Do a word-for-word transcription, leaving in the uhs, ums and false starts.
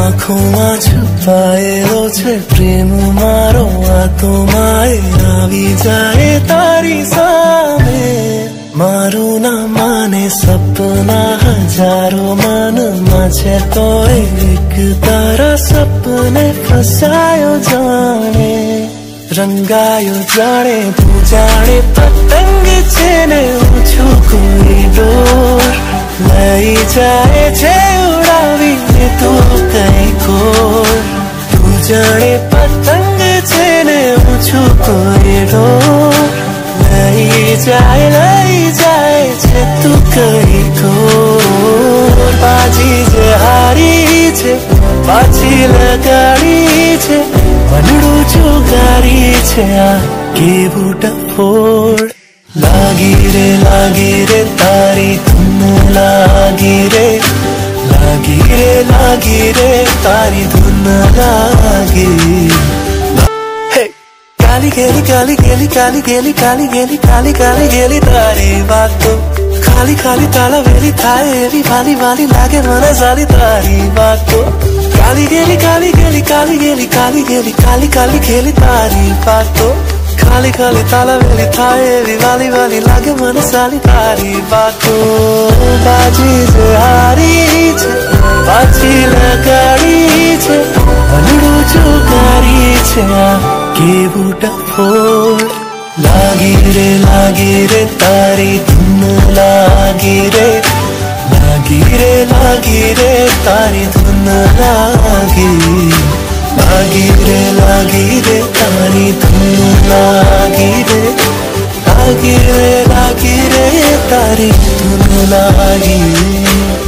આંખોમાં છુપાયેલો છે પ્રેમ મારો આત્માએ આવી જાય તારી સામે મારું ના માને સપના હજારો મનમાં છે તોય એક તારા સપને ફસાયો જાણે રંગાયો જાણે તું જાણે પતંગ છે ને હું છું કોઈ ડોર લઈ જાય છે ઉડાવીને તું કઈ કોર તું જાણે પતંગ છે ને હું છું કોઈ ડોર લઈ જાય લઈ જાય છે તું કઈ કોર બાજી જે હારી છે પાછી લગાડી છે વનડું ચુગારી છે આ કેવું ડફોડ લાગી રે લાગી રે તારી ધૂન લાગી રે લાગી રે લાગી રે તારી ધૂન લાગી કાલી ગેલી કાલી ગેલી કાલી ગેલી કાલી ગેલી કાલી કાલી ગેલી તારી વાતો ખાલી ખાલી તાળા વેલી થાય એવી વાલી વાલી લાગે મને સારી તારી વાતો કાલી ગેલી કાલી ગેલી કાલી ગેલી કાલી ગેલી કાલી કાલી ગેલી તારી વાતો ખાલી ખાલી તાળા વેલી થાય એવી વાલી વાલી લાગે મને સારી તારી વાતો બાજી જે હારી છે પાછી લગાડી છે વનડું ચુકારી છે આ કેવું ડફોડ લાગી રે લાગી રે તારી ધૂન લાગી રે લાગી રે લાગી રે તારી ધૂન લાગી લાગી રે લાગી રે તારી ધૂન લાગી રે લાગી રે લાગી રે તારી ધૂન લાગી